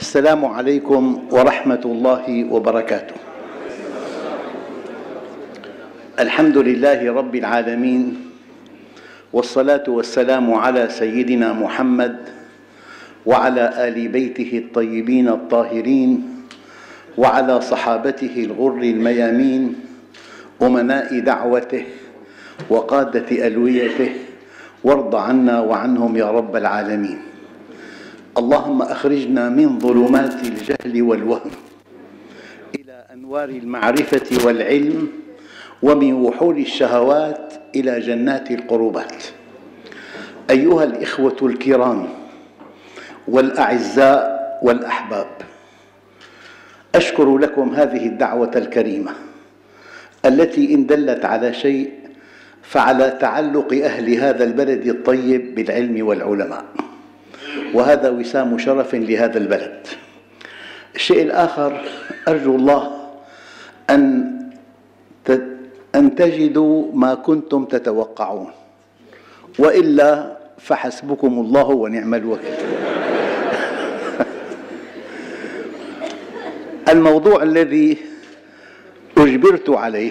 السلام عليكم ورحمة الله وبركاته. الحمد لله رب العالمين، والصلاة والسلام على سيدنا محمد وعلى آل بيته الطيبين الطاهرين وعلى صحابته الغر الميامين أمناء دعوته وقادة ألويته، وارض عنا وعنهم يا رب العالمين. اللهم أخرجنا من ظلمات الجهل والوهم إلى أنوار المعرفة والعلم، ومن وحول الشهوات إلى جنات القربات. أيها الإخوة الكرام والأعزاء والأحباب، أشكر لكم هذه الدعوة الكريمة التي إن دلت على شيء فعلى تعلق أهل هذا البلد الطيب بالعلم والعلماء، وهذا وسام شرف لهذا البلد. الشيء الآخر، أرجو الله أن تجدوا ما كنتم تتوقعون، وإلا فحسبكم الله ونعم الوكيل. الموضوع الذي أجبرت عليه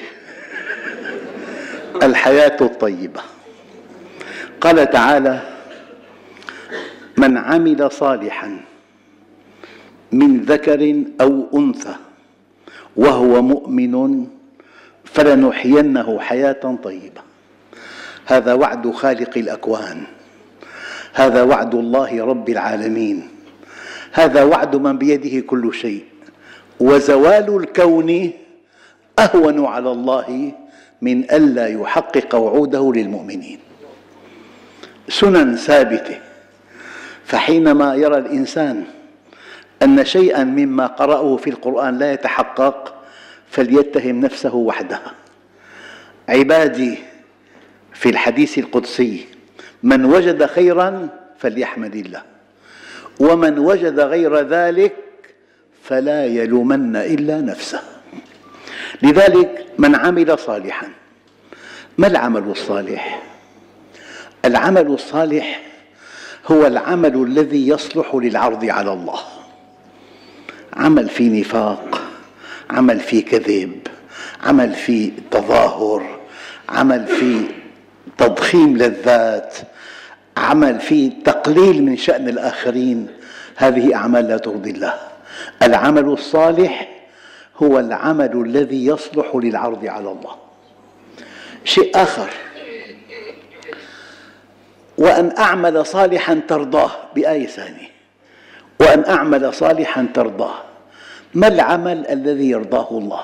الحياة الطيبة. قال تعالى: من عمل صالحا من ذكر أو أنثى وهو مؤمن فلنحيينه حياة طيبة. هذا وعد خالق الأكوان، هذا وعد الله رب العالمين، هذا وعد من بيده كل شيء، وزوال الكون أهون على الله من ألا يحقق وعوده للمؤمنين. سنن ثابتة. فحينما يرى الإنسان أن شيئا مما قرأه في القرآن لا يتحقق فليتهم نفسه وحدها. عبادي في الحديث القدسي: من وجد خيرا فليحمد الله، ومن وجد غير ذلك فلا يلومن إلا نفسه. لذلك من عمل صالحا. ما العمل الصالح؟ العمل الصالح هو العمل الذي يصلح للعرض على الله. عمل في نفاق، عمل في كذب، عمل في تظاهر، عمل في تضخيم للذات، عمل في تقليل من شأن الآخرين، هذه أعمال لا ترضي الله. العمل الصالح هو العمل الذي يصلح للعرض على الله. شيء آخر: وأن أعمل صالحا ترضاه، بآية ثانية: وأن أعمل صالحا ترضاه. ما العمل الذي يرضاه الله؟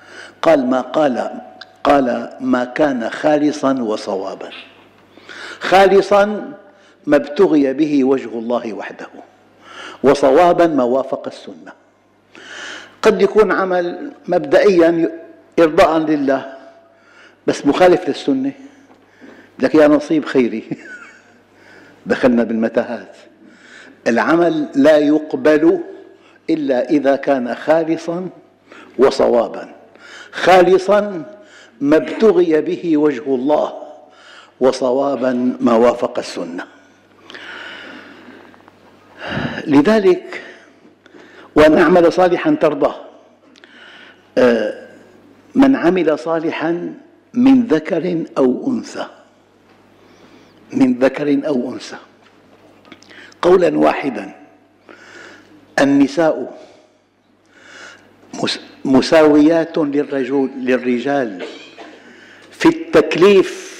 قال ما كان خالصا وصوابا. خالصا ما ابتغي به وجه الله وحده، وصوابا ما وافق السنة. قد يكون عمل مبدئيا إرضاء لله بس مخالف للسنة، لك يا نصيب خيري. دخلنا بالمتاهات. العمل لا يقبل إلا إذا كان خالصا وصوابا. خالصا ما ابتغي به وجه الله، وصوابا ما وافق السنة. لذلك وأن أعمل صالحا ترضاه. من عمل صالحا من ذكر أو أنثى، من ذكر أو أنثى. قولا واحدا: النساء مساويات للرجال في التكليف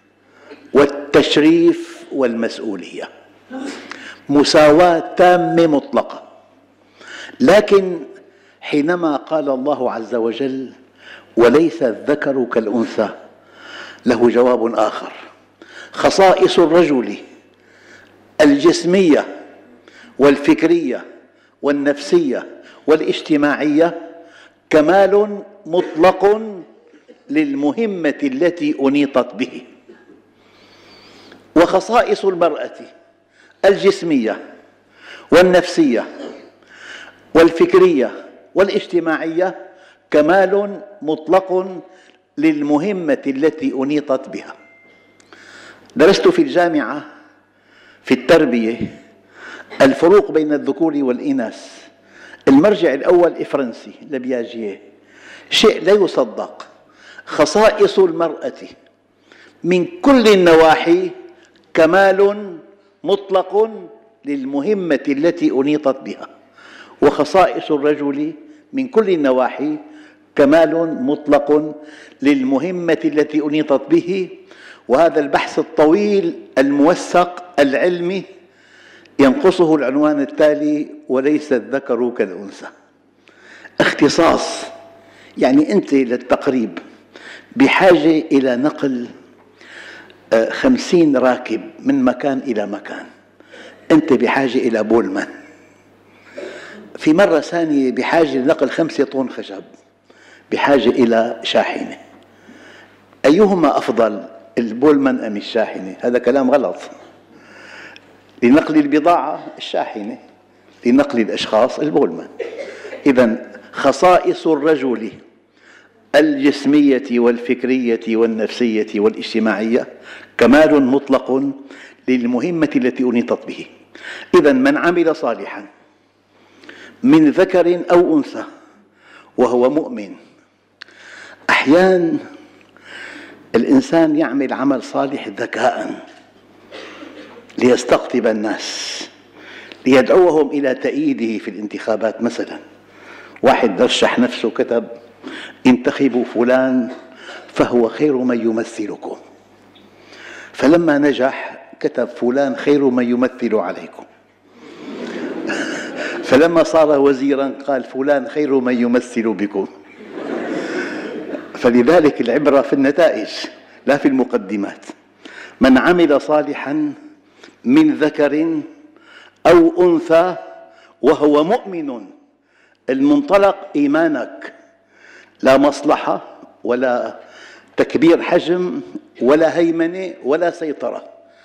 والتشريف والمسؤولية، مساواة تامة مطلقة. لكن حينما قال الله عز وجل: وليس الذكر كالأنثى، له جواب آخر. خصائص الرجل الجسمية والفكرية والنفسية والاجتماعية كمال مطلق للمهمة التي أنيطت به. وخصائص المرأة الجسمية والنفسية والفكرية والاجتماعية كمال مطلق للمهمة التي أنيطت بها. درست في الجامعة في التربية الفروق بين الذكور والإناث المرجع الأول فرنسي لبياجيه، شيء لا يصدق. خصائص المرأة من كل النواحي كمال مطلق للمهمة التي أنيطت بها، وخصائص الرجل من كل النواحي كمال مطلق للمهمة التي أنيطت به. وهذا البحث الطويل الموثق العلمي ينقصه العنوان التالي: وليس الذكر كالأنثى. اختصاص، يعني أنت للتقريب بحاجة إلى نقل 50 راكب من مكان إلى مكان، أنت بحاجة إلى بولمان. في مرة ثانية بحاجة لنقل 5 طن خشب، بحاجة إلى شاحنة. أيهما أفضل، البولمان أم الشاحنة؟ هذا كلام غلط. لنقل البضاعة الشاحنة، لنقل الأشخاص البولمان. إذن خصائص الرجل الجسمية والفكرية والنفسية والاجتماعية كمال مطلق للمهمة التي أنيطت به. إذن من عمل صالحا من ذكر أو أنثى وهو مؤمن. أحيانا الإنسان يعمل عمل صالح ذكاء ليستقطب الناس، ليدعوهم إلى تأييده في الانتخابات. مثلا واحد رشح نفسه كتب: انتخبوا فلان فهو خير من يمثلكم، فلما نجح كتب: فلان خير من يمثل عليكم. فلما صار وزيرا قال: فلان خير من يمثل بكم. فلذلك العبرة في النتائج لا في المقدمات. من عمل صالحا من ذكر أو أنثى وهو مؤمن، المنطلق إيمانك، لا مصلحة ولا تكبير حجم ولا هيمنة ولا سيطرة.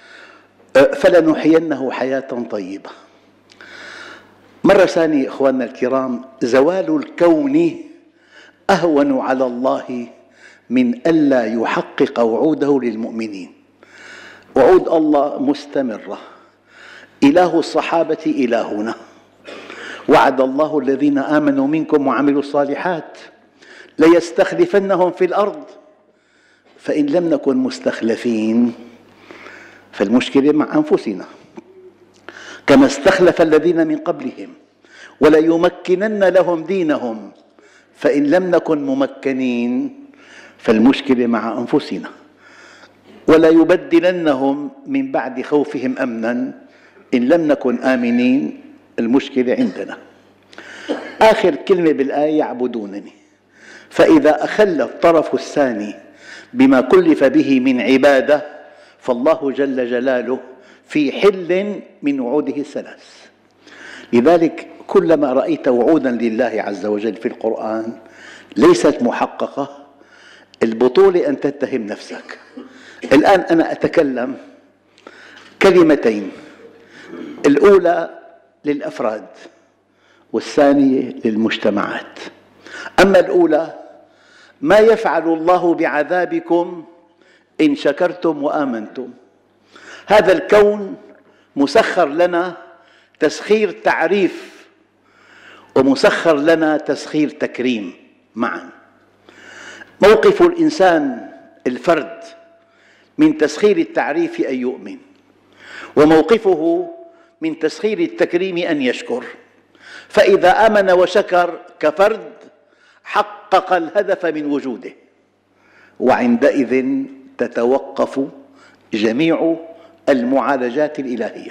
فلنحيينه حياة طيبة. مرة ثانية إخواننا الكرام، زوال الكون أهون على الله من ألا يحقق وعوده للمؤمنين. وعود الله مستمرة. إله الصحابة إلهنا. وعد الله الذين آمنوا منكم وعملوا الصالحات ليستخلفنهم في الأرض. فإن لم نكن مستخلفين فالمشكلة مع أنفسنا، كما استخلف الذين من قبلهم وليمكنن لهم دينهم. فإن لم نكن ممكنين فالمشكلة مع أنفسنا. ولا يبدلنهم من بعد خوفهم أمنا. إن لم نكن آمنين المشكلة عندنا. آخر كلمة بالآية: يعبدونني. فإذا أخل الطرف الثاني بما كلف به من عبادة فالله جل جلاله في حل من وعوده الثلاث. لذلك كلما رأيت وعودا لله عز وجل في القرآن ليست محققة، البطولة أن تتهم نفسك. الآن أنا أتكلم كلمتين، الأولى للأفراد والثانية للمجتمعات. أما الأولى: ما يفعل الله بعذابكم إن شكرتم وآمنتم. هذا الكون مسخر لنا تسخير تعريف ومسخر لنا تسخير تكريم معا. موقف الإنسان الفرد من تسخير التعريف أن يؤمن، وموقفه من تسخير التكريم أن يشكر. فإذا آمن وشكر كفرد حقق الهدف من وجوده، وعندئذ تتوقف جميع المعالجات الإلهية.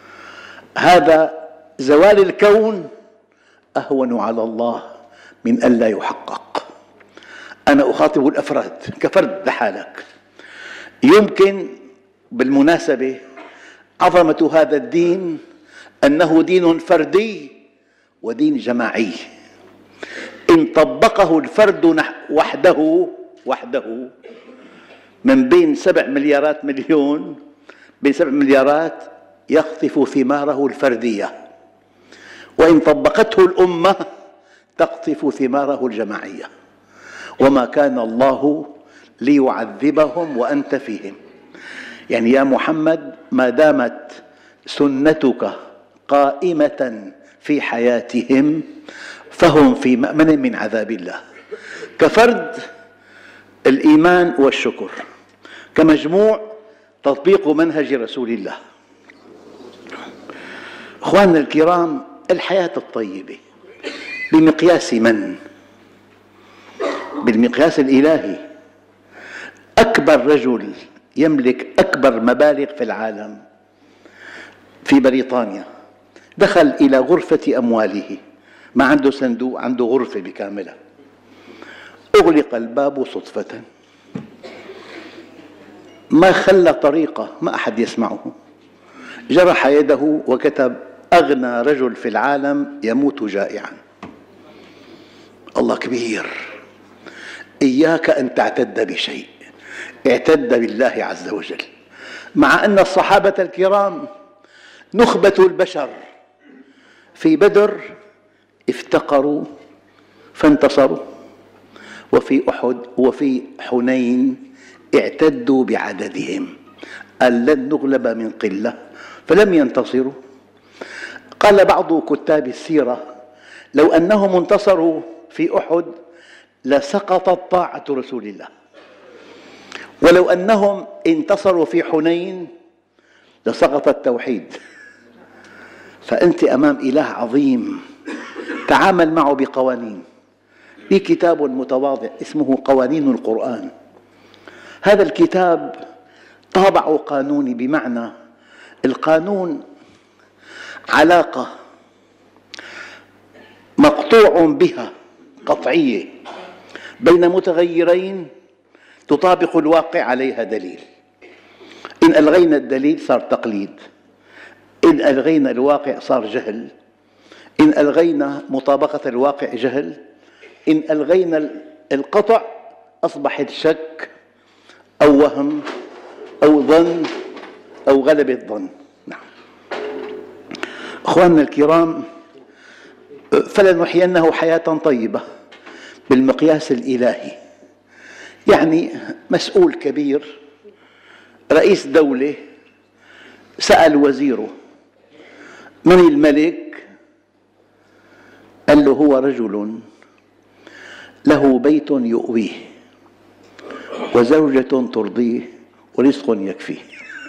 هذا زوال الكون أهون على الله من ألا يحقق. أنا أخاطب الأفراد كفرد لحالك. يمكن بالمناسبة عظمة هذا الدين أنه دين فردي ودين جماعي. إن طبقه الفرد وحده من بين 7 مليارات مليون، بين 7 مليارات يقطف ثماره الفردية، وإن طبقته الأمة تقطف ثماره الجماعية. وما كان الله ليعذبهم وأنت فيهم. يعني يا محمد ما دامت سنتك قائمة في حياتهم فهم في مأمن من عذاب الله. كفرد الإيمان والشكر، كمجموع تطبيق منهج رسول الله. أخواننا الكرام، الحياة الطيبة بمقياس من؟ بالمقياس الإلهي. أكبر رجل يملك أكبر مبالغ في العالم في بريطانيا دخل إلى غرفة أمواله، ما عنده صندوق، عنده غرفة بكاملها، أغلق الباب صدفة، ما خلى طريقة، ما أحد يسمعه، جرح يده وكتب: أغنى رجل في العالم يموت جائعا. الله كبير. إياك أن تعتد بشيء، اعتد بالله عز وجل. مع أن الصحابة الكرام نخبة البشر في بدر افتقروا فانتصروا، وفي أحد وفي حنين اعتدوا بعددهم، قال لن نغلب من قلة، فلم ينتصروا. قال بعض كتاب السيرة: لو أنهم انتصروا في أحد لسقطت طاعة رسول الله، ولو أنهم انتصروا في حنين لسقط التوحيد. فأنت أمام إله عظيم، تعامل معه بقوانين. لي كتاب متواضع اسمه قوانين القرآن. هذا الكتاب طابعه قانوني، بمعنى القانون علاقة مقطوع بها قطعية بين متغيرين تطابق الواقع عليها دليل. إن ألغينا الدليل صار تقليد، إن ألغينا الواقع صار جهل، إن ألغينا مطابقة الواقع جهل، إن ألغينا القطع أصبح شك أو وهم أو ظن أو غلبة ظن. نعم. أخواننا الكرام، فلنحيينه حياة طيبة بالمقياس الإلهي. يعني مسؤول كبير، رئيس دولة، سأل وزيره: من الملك؟ قال له: هو رجل له بيت يؤويه وزوجة ترضيه ورزق يكفيه،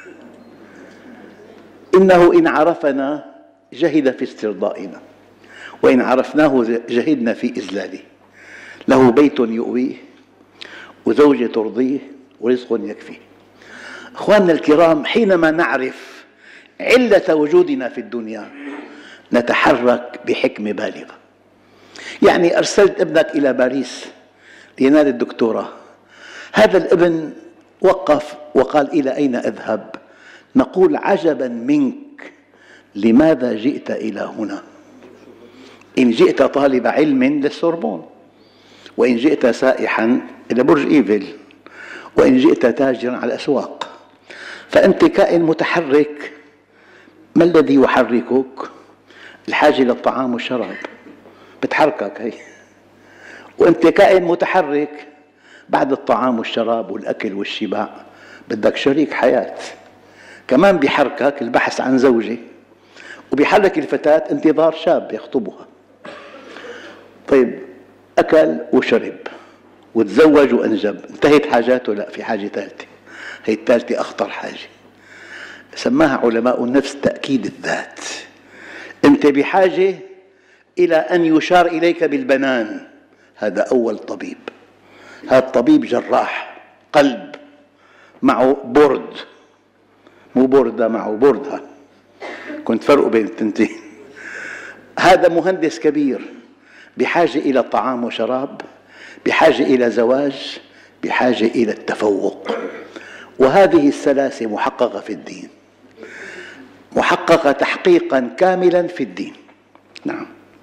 إنه إن عرفنا جهد في استرضائنا، وإن عرفناه جهدنا في إذلاله. له بيت يؤويه وزوجة ترضيه ورزق يكفيه. أخواننا الكرام، حينما نعرف علة وجودنا في الدنيا نتحرك بحكمة بالغة. يعني أرسلت ابنك إلى باريس لينال الدكتوراه، هذا الابن وقف وقال: إلى أين أذهب؟ نقول: عجبا منك، لماذا جئت إلى هنا؟ إن جئت طالب علم للسوربون، وإن جئت سائحا إلى برج إيفل، وإن جئت تاجرا على الأسواق. فأنت كائن متحرك. ما الذي يحركك؟ الحاجة للطعام والشراب بتحركك هي. وأنت كائن متحرك، بعد الطعام والشراب والأكل والشبع بدك شريك حياة كمان بيحركك، البحث عن زوجة، وبيحرك الفتاة انتظار شاب يخطبها. طيب، أكل وشرب وتزوج وأنجب، انتهت حاجاته؟ لا، في حاجة ثالثة، هي الثالثة أخطر حاجة، سماها علماء النفس تأكيد الذات. أنت بحاجة إلى أن يشار إليك بالبنان، هذا أول طبيب. هذا الطبيب جراح قلب، معه بورد، مو بوردة، معه بوردها، كنت فرقوا بين التنتين. هذا مهندس كبير بحاجة إلى طعام وشراب، بحاجة إلى زواج، بحاجة إلى التفوق. وهذه الثلاثة محققة في الدين، محققة تحقيقا كاملا في الدين. نعم.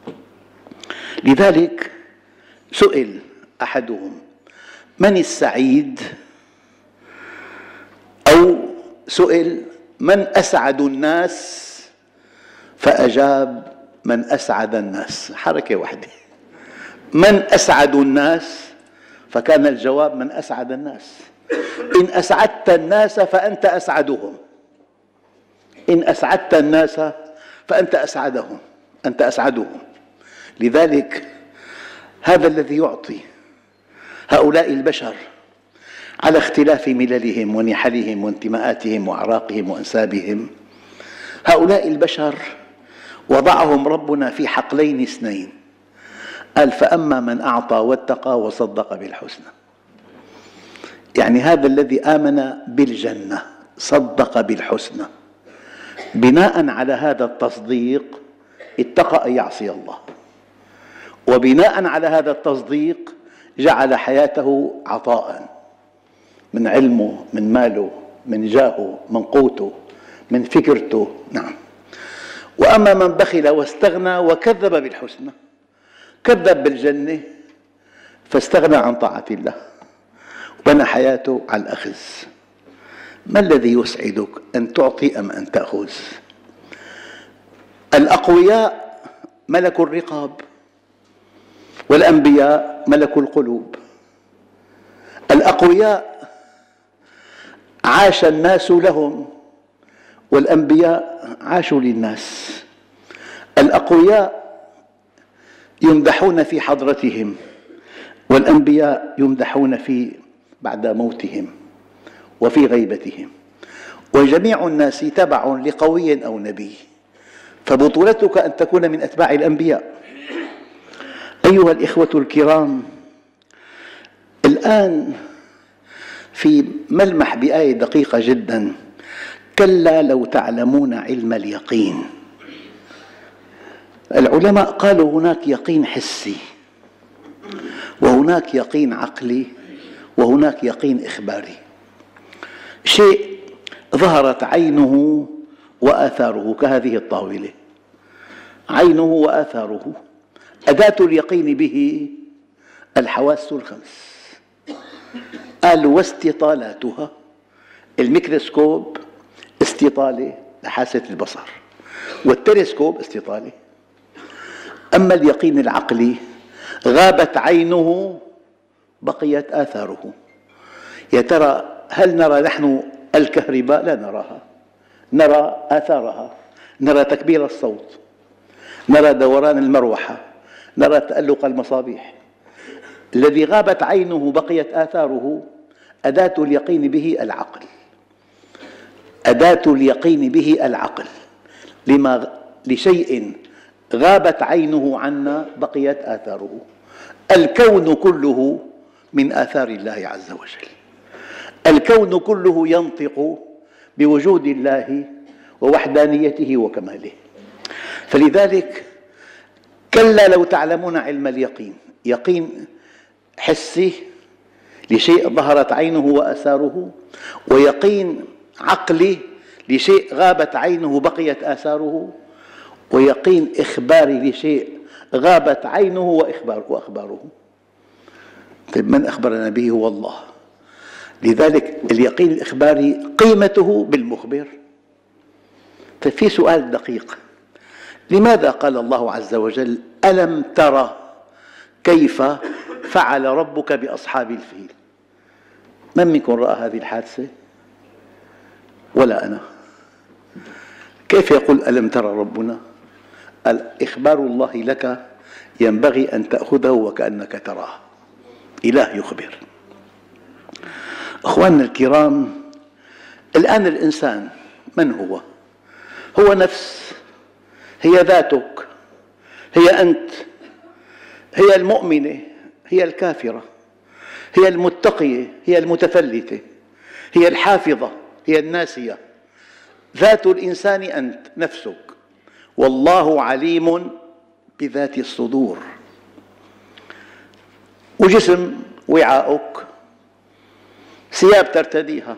لذلك سئل أحدهم: من السعيد؟ أو سئل: من أسعد الناس؟ فأجاب: من أسعد الناس. حركة واحدة، من أسعد الناس، فكان الجواب: من أسعد الناس. إن أسعدت الناس فأنت أسعدهم، إن أسعدت الناس فأنت أسعدهم، أنت أسعدهم. لذلك هذا الذي يعطي هؤلاء البشر على اختلاف مللهم ونحلهم وانتماءاتهم وأعراقهم وأنسابهم، هؤلاء البشر وضعهم ربنا في حقلين اثنين، قال فأما من أعطى واتقى وصدق بالحسنى. يعني هذا الذي آمن بالجنة صدق بالحسنى، بناء على هذا التصديق اتقى أن يعصي الله، وبناء على هذا التصديق جعل حياته عطاء من علمه، من ماله، من جاهه، من قوته، من فكرته. نعم. وأما من بخل واستغنى وكذب بالحسنى، كذب بالجنة فاستغنى عن طاعة الله وبنى حياته على الأخذ. ما الذي يسعدك، أن تعطي أم أن تأخذ؟ الأقوياء ملكوا الرقاب، والأنبياء ملكوا القلوب. الأقوياء عاش الناس لهم، والأنبياء عاشوا للناس. الأقوياء يمدحون في حضرتهم، والأنبياء يمدحون بعد موتهم وفي غيبتهم. وجميع الناس تبع لقوي أو نبي، فبطولتك أن تكون من أتباع الأنبياء. أيها الإخوة الكرام، الآن في ملمح بآية دقيقة جدا: كلا لو تعلمون علم اليقين. العلماء قالوا هناك يقين حسي، وهناك يقين عقلي، وهناك يقين إخباري. شيء ظهرت عينه وآثاره كهذه الطاولة، عينه وآثاره. أداة اليقين به الحواس الخمس، قال واستطالاتها. الميكروسكوب استطالة لحاسة البصر، والتلسكوب استطالة. أما اليقين العقلي غابت عينه بقيت آثاره. يا ترى هل نرى نحن الكهرباء؟ لا نراها، نرى آثارها، نرى تكبير الصوت، نرى دوران المروحة، نرى تألق المصابيح. الذي غابت عينه بقيت آثاره أداة اليقين به العقل، أداة اليقين به العقل. لشيء غابت عينه عنا بقيت آثاره. الكون كله من آثار الله عز وجل، الكون كله ينطق بوجود الله ووحدانيته وكماله. فلذلك كلا لو تعلمون علم اليقين، يقين حسي لشيء ظهرت عينه وآثاره، ويقين عقلي لشيء غابت عينه بقيت آثاره، ويقين إخباري لشيء غابت عينه وأخباره. طيب من أخبرنا به؟ هو الله. لذلك اليقين الإخباري قيمته بالمخبر. طيب في سؤال دقيق: لماذا قال الله عز وجل ألم ترى كيف فعل ربك بأصحاب الفيل؟ من منكم رأى هذه الحادثة؟ ولا أنا. كيف يقول ألم ترى ربنا؟ إخبار الله لك ينبغي أن تأخذه وكأنك تراه. إله يخبر. أخواننا الكرام، الآن الإنسان من هو؟ هو نفس، هي ذاتك، هي أنت، هي المؤمنة، هي الكافرة، هي المتقية، هي المتفلتة، هي الحافظة، هي الناسية. ذات الإنسان أنت نفسك، والله عليم بذات الصدور. وجسم وعاؤك، ثياب ترتديها،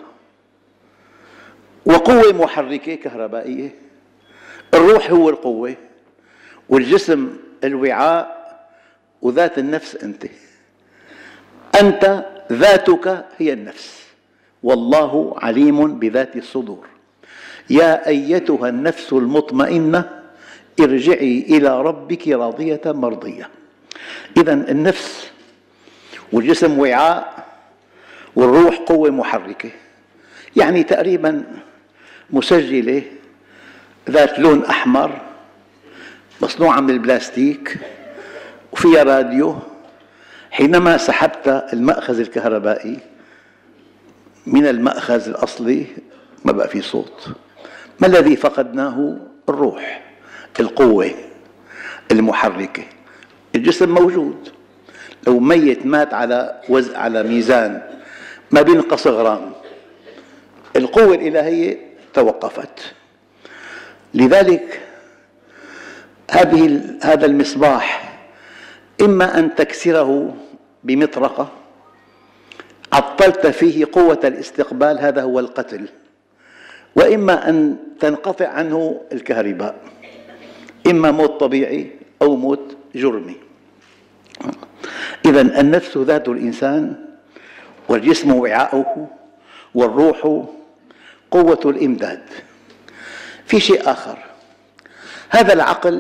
وقوة محركة كهربائية. الروح هو القوة، والجسم الوعاء، وذات النفس أنت ذاتك هي النفس، والله عليم بذات الصدور. يا أيتها النفس المطمئنة ارجعي إلى ربك راضية مرضية. إذن النفس والجسم وعاء، والروح قوة محركة، يعني تقريبا مسجلة ذات لون أحمر مصنوعة من البلاستيك وفيها راديو. حينما سحبت المأخذ الكهربائي من المأخذ الأصلي ما بقى في صوت. ما الذي فقدناه؟ الروح، القوة المحركة. الجسم موجود، لو ميت مات على ميزان ما بينقص غرام، القوة الإلهية توقفت. لذلك هذا المصباح إما أن تكسره بمطرقة عطلت فيه قوة الاستقبال، هذا هو القتل، وإما أن تنقطع عنه الكهرباء، إما موت طبيعي أو موت جرمي. إذن النفس ذات الإنسان، والجسم وعاؤه، والروح قوة الإمداد. في شيء آخر، هذا العقل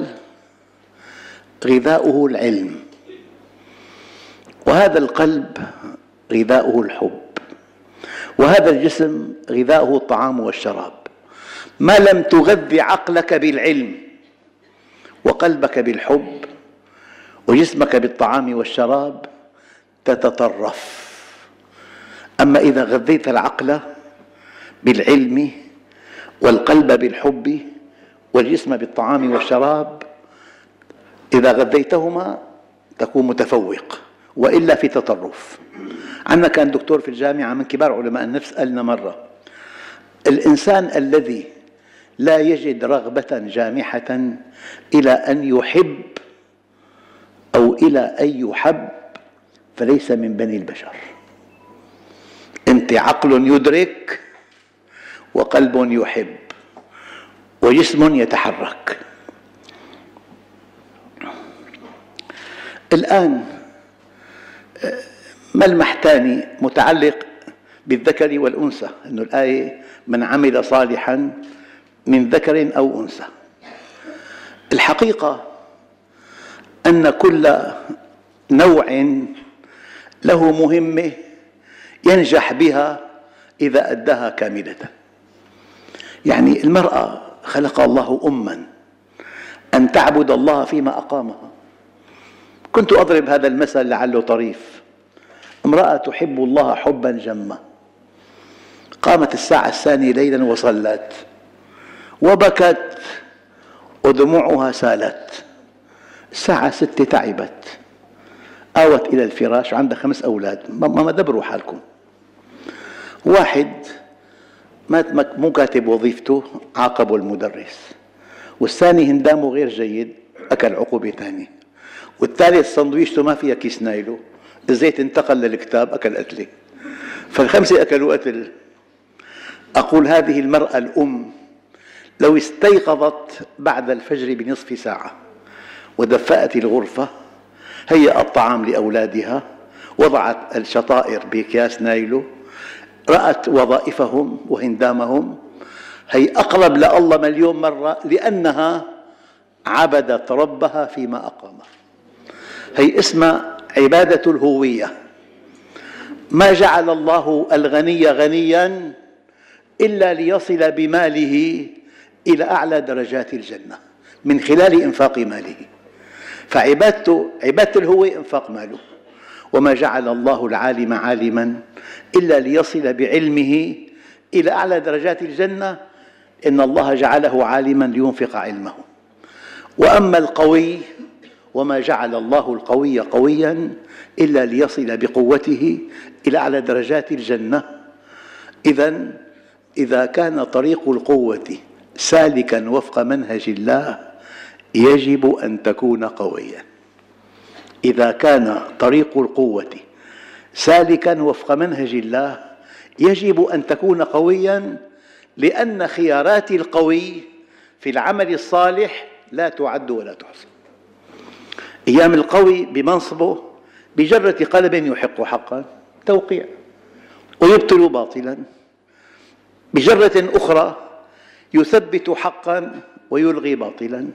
غذاؤه العلم، وهذا القلب غذاؤه الحب، وهذا الجسم غذاؤه الطعام والشراب. ما لم تغذي عقلك بالعلم وقلبك بالحب وجسمك بالطعام والشراب تتطرف. أما إذا غذيت العقل بالعلم والقلب بالحب والجسم بالطعام والشراب، إذا غذيتهما تكون متفوق، وإلا في تطرف. عندنا كان دكتور في الجامعة من كبار علماء النفس قالنا مرة: الإنسان الذي لا يجد رغبة جامحة إلى أن يحب أو إلى أن يحب فليس من بني البشر. أنت عقل يدرك، وقلب يحب، وجسم يتحرك. الآن ملمح ثاني متعلق بالذكر والأنثى، أن الآية من عمل صالحا من ذكر أو أنثى. الحقيقة أن كل نوع له مهمة ينجح بها إذا أداها كاملة. يعني المرأة خلق الله أماً أن تعبد الله فيما أقامها. كنت أضرب هذا المثل لعله طريف: امرأة تحب الله حباً جما، قامت الساعة 2 ليلاً وصلت وبكت ودموعها سالت. الساعة 6 تعبت، آوت إلى الفراش، عندها 5 أولاد. ما دبروا حالكم. واحد مو كاتب وظيفته، عاقبه المدرس، والثاني هندامه غير جيد أكل عقوبة ثانية، والثالث سندويشته ما فيها كيس نايلو، الزيت انتقل للكتاب أكل قتلة، فال5 أكلوا قتل. أقول هذه المرأة الأم لو استيقظت بعد الفجر بنصف ساعة ودفأت الغرفة، هيأت الطعام لأولادها، وضعت الشطائر بأكياس نايلو، رأت وظائفهم وهندامهم، هي أقرب لله مليون مرة، لأنها عبدت ربها فيما أقامه. هي اسمها عبادة الهوية. ما جعل الله الغني غنياً إلا ليصل بماله إلى أعلى درجات الجنة من خلال إنفاق ماله. فعبادة الهوية إنفاق ماله. وما جعل الله العالم عالماً إلا ليصل بعلمه إلى أعلى درجات الجنة، إن الله جعله عالماً لينفق علمه. وأما القوي، وما جعل الله القوي قوياً إلا ليصل بقوته إلى أعلى درجات الجنة. إذن إذا كان طريق القوة سالكاً وفق منهج الله يجب أن تكون قوياً. إذا كان طريق القوة سالكاً وفق منهج الله يجب أن تكون قوياً، لأن خيارات القوي في العمل الصالح لا تعد ولا تحصى. أيام القوي بمنصبه بجرة قلب يحق حقاً توقيع ويبطل باطلاً، بجرة أخرى يثبت حقاً ويلغي باطلاً.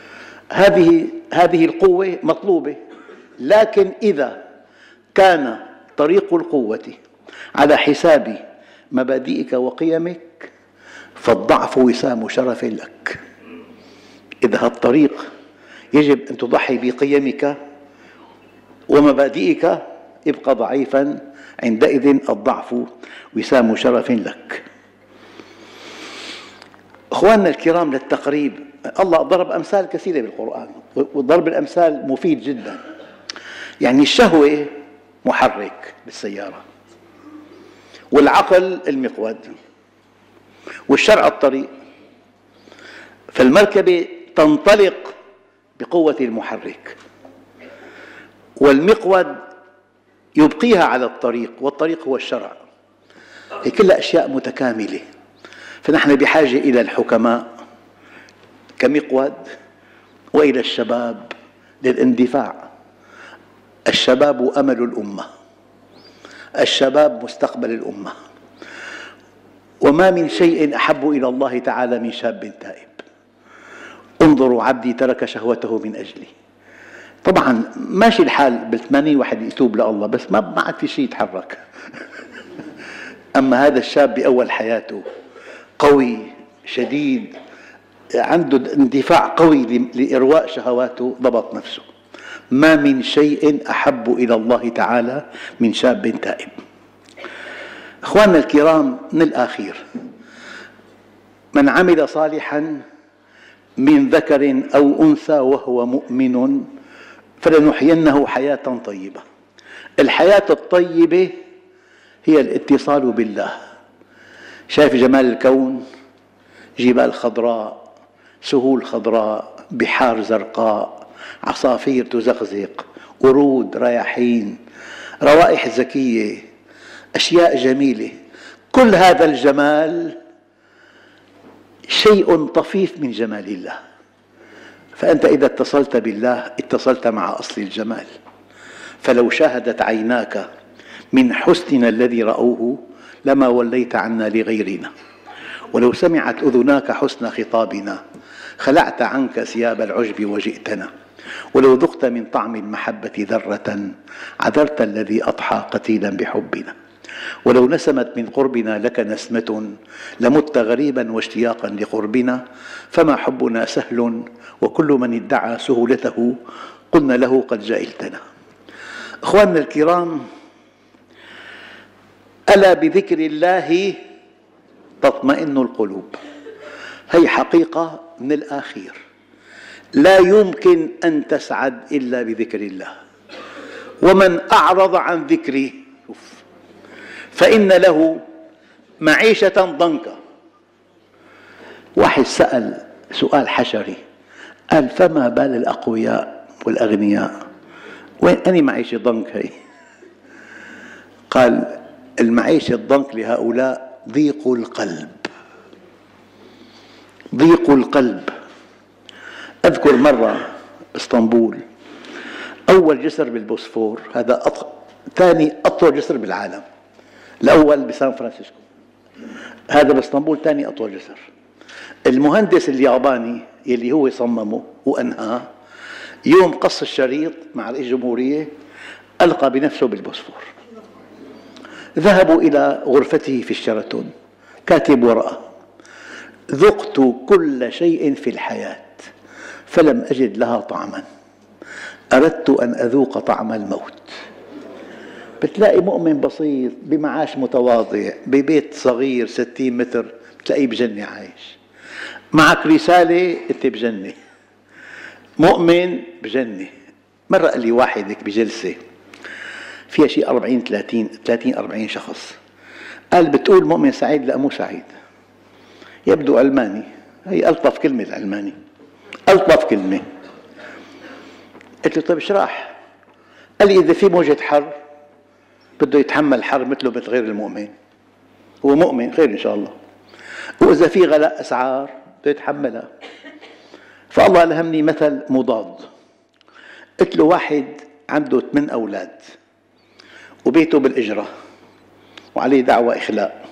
هذه القوة مطلوبة، لكن إذا كان طريق القوة على حساب مبادئك وقيمك فالضعف وسام شرف لك. إذا الطريق يجب أن تضحي بقيمك ومبادئك. ابقى ضعيفا، عندئذ الضعف وسام شرف لك. أخواننا الكرام، للتقريب الله ضرب أمثال كثيرة بالقرآن، وضرب الأمثال مفيد جدا. يعني الشهوة محرك بالسيارة، والعقل المقود، والشرع الطريق. فالمركبة تنطلق بقوة المحرك، والمقود يبقيها على الطريق، والطريق هو الشرع. هي كلها أشياء متكاملة. فنحن بحاجة إلى الحكماء كمقود، وإلى الشباب للاندفاع. الشباب أمل الأمة، الشباب مستقبل الأمة. وما من شيء أحب إلى الله تعالى من شاب تائب. انظروا عبدي ترك شهوته من أجلي. طبعا ماشي الحال بالثمانين واحد يتوب لله، بس ما عاد في شيء يتحرك. أما هذا الشاب بأول حياته قوي شديد، عنده اندفاع قوي لإرواء شهواته، ضبط نفسه. ما من شيء أحب إلى الله تعالى من شاب تائب. أخواننا الكرام، من الآخير: من عمل صالحا من ذكر أو أنثى وهو مؤمن فلنحيينه حياة طيبة. الحياة الطيبة هي الاتصال بالله. شايف جمال الكون؟ جبال خضراء، سهول خضراء، بحار زرقاء، عصافير تزقزق، ورود، رياحين، روائح زكية، أشياء جميلة. كل هذا الجمال شيء طفيف من جمال الله. فأنت إذا اتصلت بالله اتصلت مع أصل الجمال. فلو شاهدت عيناك من حسننا الذي رأوه لما وليت عنا لغيرنا، ولو سمعت أذناك حسن خطابنا خلعت عنك ثياب العجب وجئتنا، ولو ذقت من طعم المحبة ذرة عذرت الذي أضحى قتيلا بحبنا، ولو نسمت من قربنا لك نسمة لمت غريبا واشتياقا لقربنا، فما حبنا سهل وكل من ادعى سهولته قلنا له قد جهلتنا. أخواننا الكرام، ألا بذكر الله تطمئن القلوب. هي حقيقة من الآخير، لا يمكن أن تسعد إلا بذكر الله. ومن أعرض عن ذكري فإن له معيشة ضنكا. واحد سأل سؤال حشري، قال: فما بال الأقوياء والأغنياء؟ وين أني معيشة ضنك هي؟ قال: المعيشة الضنك لهؤلاء ضيق القلب. ضيق القلب. أذكر مرة اسطنبول، أول جسر بالبوسفور، هذا ثاني أطول جسر بالعالم، الأول بسان فرانسيسكو، هذا باسطنبول ثاني أطول جسر. المهندس الياباني يلي هو صممه وأنهاه يوم قص الشريط مع رئيس الجمهورية ألقى بنفسه بالبوسفور. ذهبوا إلى غرفته في الشيراتون، كاتب ورقة: ذقت كل شيء في الحياة فلم أجد لها طعما، أردت أن أذوق طعم الموت. بتلاقي مؤمن بسيط بمعاش متواضع ببيت صغير 60 متر، بتلاقيه بجنة عايش. معك رسالة أنت بجنة، مؤمن بجنة. مرة قال لي واحد هيك بجلسة فيها شيء 30-40 شخص، قال: بتقول مؤمن سعيد؟ لا، مو سعيد، يبدو علماني. هي ألطف كلمة العلماني، ألطف كلمة. قلت له: طيب ايش راح؟ قال لي: إذا في موجة حر بده يتحمل حر مثله مثل غير المؤمن، هو مؤمن خير إن شاء الله، وإذا في غلاء أسعار بده يتحملها. فالله ألهمني مثل مضاد. قلت له: واحد عنده 8 أولاد وبيته بالإجرة وعليه دعوى إخلاء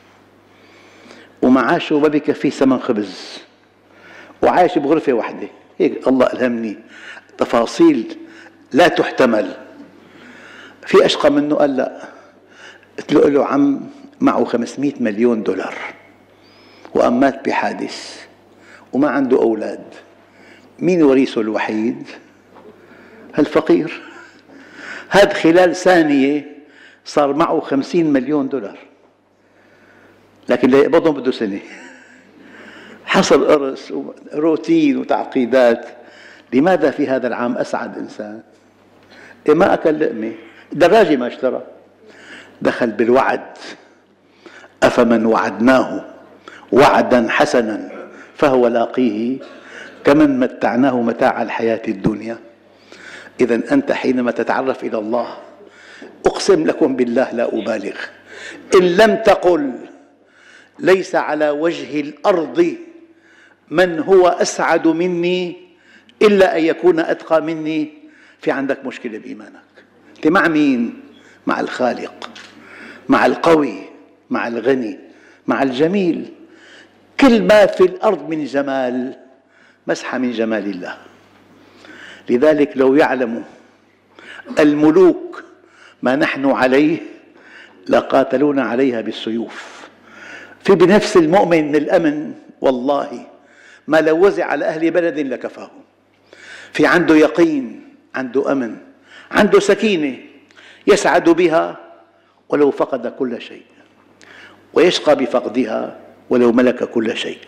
ومعاشه ما بيكفيه ثمن خبز وعايش بغرفة واحدة، هيك الله ألهمني تفاصيل لا تحتمل. في أشقى منه؟ قال: لا. قلت له: عم معه 500 مليون دولار وقام مات بحادث وما عنده أولاد مين وريثه الوحيد؟ الفقير. هذا خلال ثانية صار معه 50 مليون دولار، لكن ليقبضهم بده سنة. حصل قرص وروتين وتعقيدات. لماذا في هذا العام أسعد إنسان؟ ما أكل لقمة، دراجة ما اشترى. دخل بالوعد: أفمن وعدناه وعدا حسنا فهو لاقيه كمن متعناه متاع الحياة الدنيا. إذن أنت حينما تتعرف إلى الله، أقسم لكم بالله لا أبالغ، إن لم تقل ليس على وجه الأرض من هو أسعد مني إلا أن يكون أتقى مني، في عندك مشكلة بإيمانك. أنت مع مين؟ مع الخالق، مع القوي، مع الغني، مع الجميل. كل ما في الأرض من جمال مسحة من جمال الله. لذلك لو يعلم الملوك ما نحن عليه لقاتلونا عليها بالسيوف. في بنفس المؤمن من الأمن، والله ما لو وزع على أهل بلد لكفاهم. في عنده يقين، عنده أمن، عنده سكينة يسعد بها ولو فقد كل شيء، ويشقى بفقدها ولو ملك كل شيء.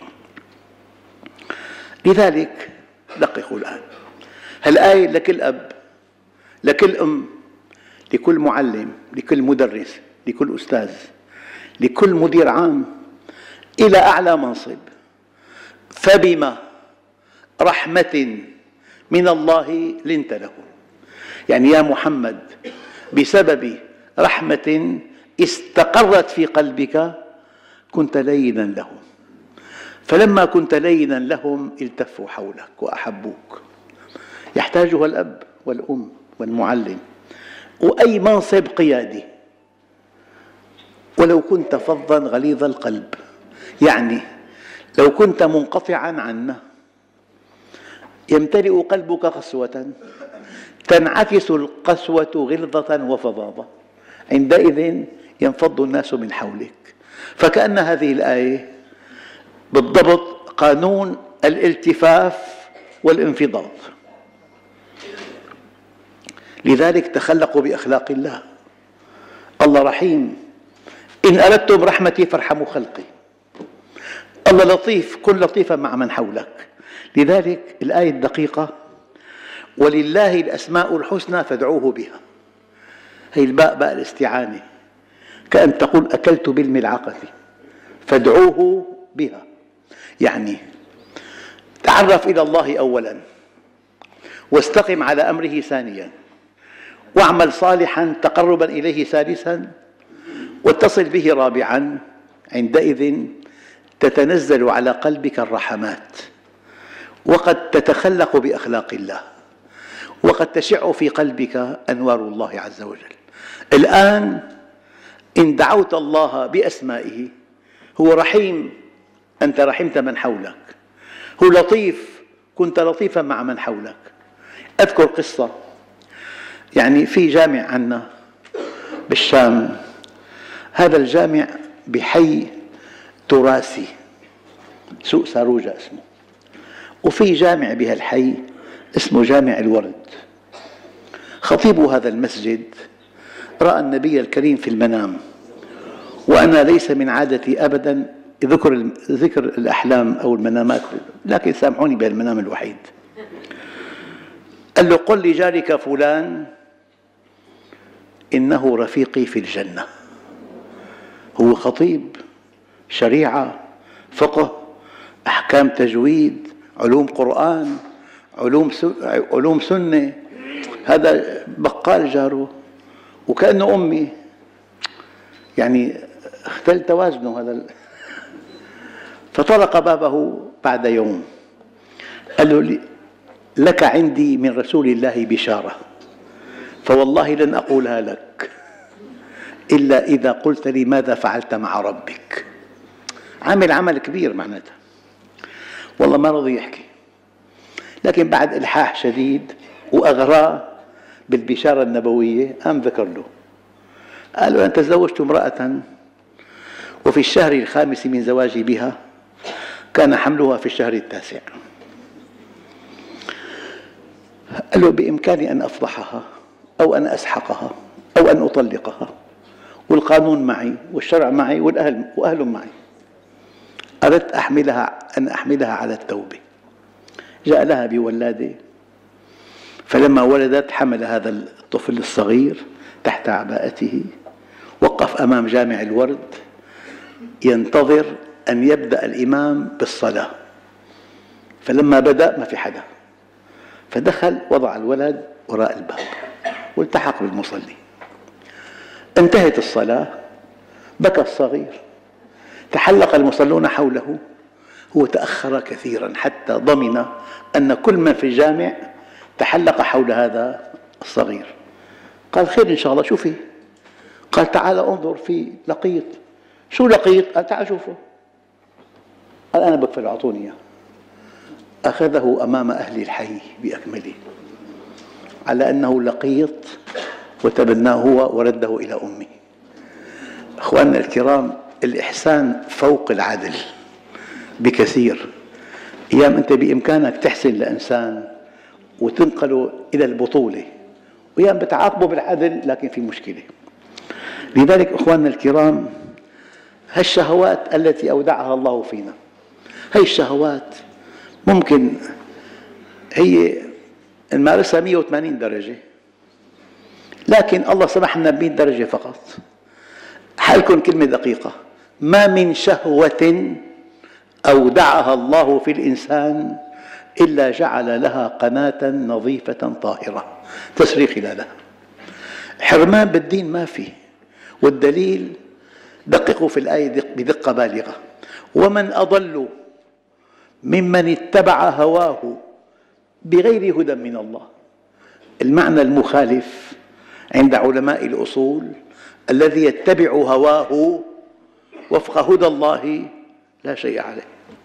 لذلك دققوا الآن، هالآية لكل أب، لكل أم، لكل معلم، لكل مدرس، لكل أستاذ، لكل مدير عام، إلى أعلى منصب. فبما رحمة من الله لنت له، يعني يا محمد بسبب رحمة استقرت في قلبك كنت لينا لهم، فلما كنت لينا لهم التفوا حولك وأحبوك. يحتاجها الأب والأم والمعلم وأي منصب قيادي. ولو كنت فظا غليظ القلب، يعني لو كنت منقطعا عنا، يمتلئ قلبك قسوة، تنعكس القسوة غلظة وفظاظة، عندئذ ينفض الناس من حولك. فكأن هذه الآية بالضبط قانون الالتفاف والانفضاض. لذلك تخلقوا بأخلاق الله. الله رحيم، إن أردتم رحمتي فارحموا خلقي. الله لطيف، كن لطيفا مع من حولك. لذلك الآية الدقيقة: ولله الأسماء الحسنى فادعوه بها. هي الباء باء الاستعانة، كأن تقول أكلت بالملعقة فادعوه بها. يعني تعرف إلى الله أولا، واستقم على أمره ثانيا، واعمل صالحا تقربا إليه ثالثا، واتصل به رابعا. عندئذ تتنزل على قلبك الرحمات، وقد تتخلق بأخلاق الله، وقد تشع في قلبك أنوار الله عز وجل. الآن إن دعوت الله بأسمائه، هو رحيم، أنت رحمت من حولك. هو لطيف، كنت لطيفا مع من حولك. أذكر قصة، يعني في جامع عنا بالشام، هذا الجامع بحي تراثي، سوق ساروجة اسمه، وفي جامع بهالحي اسمه جامع الورد. خطيب هذا المسجد رأى النبي الكريم في المنام، وأنا ليس من عادتي أبدا ذكر الأحلام أو المنامات، لكن سامحوني بهالمنام الوحيد. قال له: قل لجارك فلان إنه رفيقي في الجنة. هو خطيب شريعة، فقه، أحكام تجويد، علوم قرآن، علوم سنة. هذا بقال جاره وكأنه أمي، يعني اختل توازنه هذا. فطرق بابه بعد يوم، قال له: لك عندي من رسول الله بشارة، فوالله لن أقولها لك إلا إذا قلت لي ماذا فعلت مع ربك. عامل عمل كبير معناتها، والله ما رضي يحكي، لكن بعد إلحاح شديد وأغراه بالبشارة النبوية قام ذكر له. قال له: أنت تزوجت امرأة وفي الشهر الخامس من زواجي بها كان حملها في الشهر التاسع، قال له بإمكاني أن أفضحها أو أن أسحقها أو أن أطلقها، والقانون معي والشرع معي وأهل معي. أردت أن أحملها على التوبة. جاء لها بولادة، فلما ولدت حمل هذا الطفل الصغير تحت عباءته، وقف أمام جامع الورد ينتظر أن يبدأ الإمام بالصلاة. فلما بدأ ما في حدا، فدخل وضع الولد وراء الباب والتحق بالمصلي. انتهت الصلاة، بكى الصغير، تحلق المصلون حوله، هو تأخر كثيرا حتى ضمن أن كل من في الجامع تحلق حول هذا الصغير. قال خير إن شاء الله، شو فيه؟ قال تعال انظر في لقيط. شو لقيط؟ قال تعال شوفه. قال أنا بكفل، أعطوني إياه. أخذه أمام أهل الحي بأكمله على أنه لقيط، وتبناه هو ورده إلى أمه. أخواننا الكرام، الإحسان فوق العدل بكثير. أيام أنت بإمكانك تحسن لإنسان وتنقله إلى البطولة، وأيام بتعاقبه بالعدل لكن في مشكلة. لذلك أخواننا الكرام، هالشهوات التي أودعها الله فينا، هاي الشهوات ممكن هي نمارسها 180 درجة، لكن الله سمح لنا ب100 درجة فقط. حالكم كلمة دقيقة: ما من شهوة أودعها الله في الإنسان إلا جعل لها قناة نظيفة طاهرة تسري خلالها. حرمان بالدين ما فيه، والدليل دققوا في الآية بدقة بالغة: ومن أضل ممن اتبع هواه بغير هدى من الله. المعنى المخالف عند علماء الأصول: الذي يتبع هواه وفق هدى الله لا شيء عليه.